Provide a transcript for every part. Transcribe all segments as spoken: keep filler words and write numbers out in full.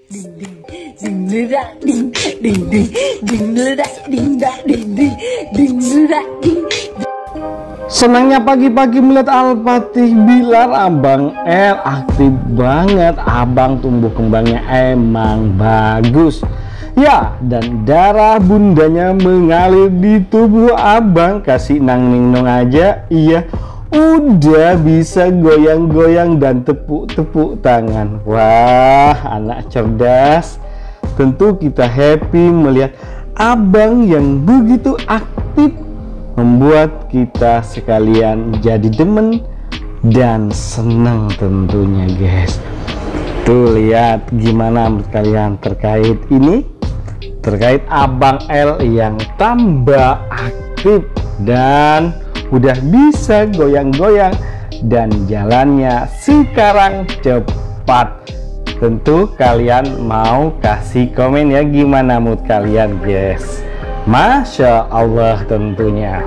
Senangnya pagi-pagi melihat Al-Fatih Bilar, Abang L aktif banget. Abang tumbuh kembangnya emang bagus ya, dan darah bundanya mengalir di tubuh Abang. Kasih nang nong aja, iya udah bisa goyang-goyang dan tepuk-tepuk tangan. Wah, anak cerdas. Tentu kita happy melihat Abang yang begitu aktif, membuat kita sekalian jadi demen dan senang tentunya, guys. Tuh, lihat gimana menurut kalian terkait ini, terkait Abang L yang tambah aktif dan udah bisa goyang-goyang dan jalannya sekarang cepat. Tentu kalian mau kasih komen ya, gimana mood kalian, guys. Masya Allah tentunya.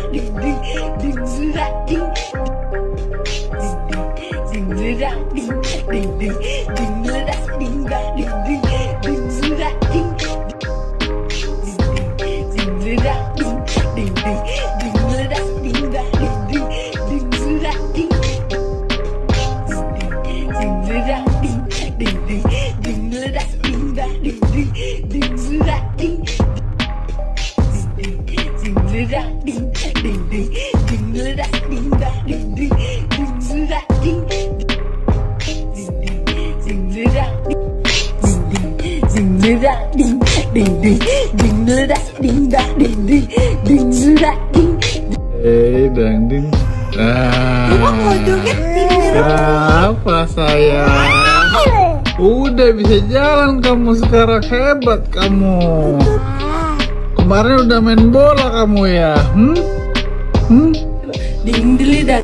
Eh, dang ding. Ah, apa sayang? Udah bisa jalan kamu sekarang, hebat kamu. Kemarin udah main bola kamu ya? Hmm? Hmm? Ding dilidat.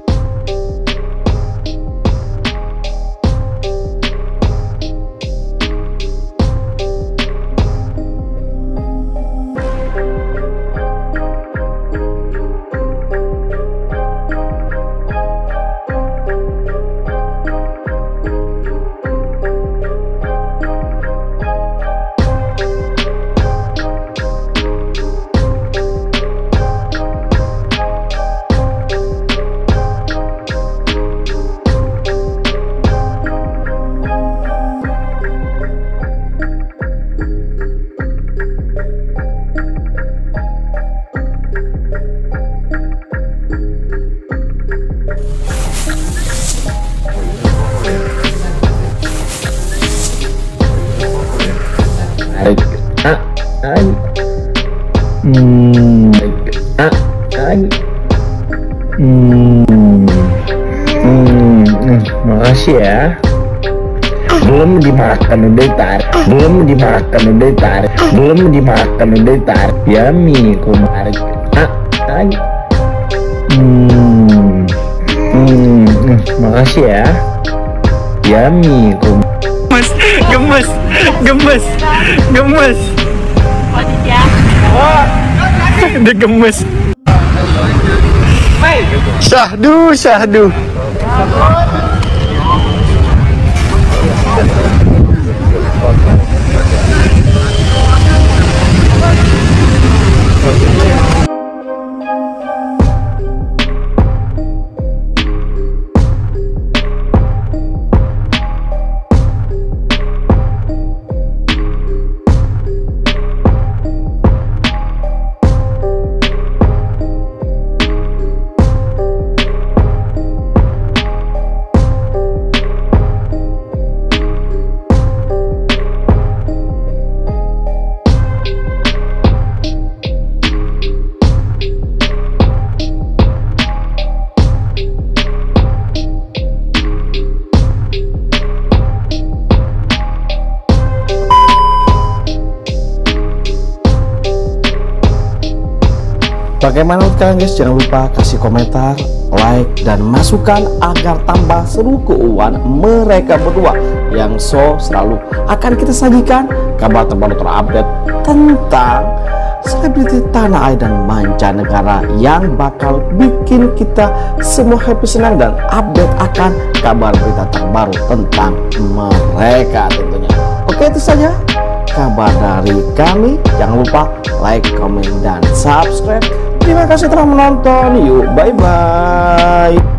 Ah, ah, hmm, ah, ah, hmm, hmm, makasih ya. Belum dimakan udah tarik, belum dimakan udah tarik, belum dimakan udah tarik. Yummy, kumarik. Ah, ah, hmm, hmm, makasih ya. Yummy, kumarik. Gemes, gemes, gemes. Oh, dia gemes. Syahdu, syahdu. Bagaimana menurut kalian, guys? Jangan lupa kasih komentar, like, dan masukan agar tambah seru keuangan mereka berdua yang so selalu akan kita sajikan kabar terbaru terupdate tentang selebriti tanah air dan mancanegara yang bakal bikin kita semua happy, senang, dan update akan kabar berita terbaru tentang mereka tentunya. Oke, itu saja kabar dari kami. Jangan lupa like, comment, dan subscribe. Terima kasih telah menonton. Yuk, bye-bye.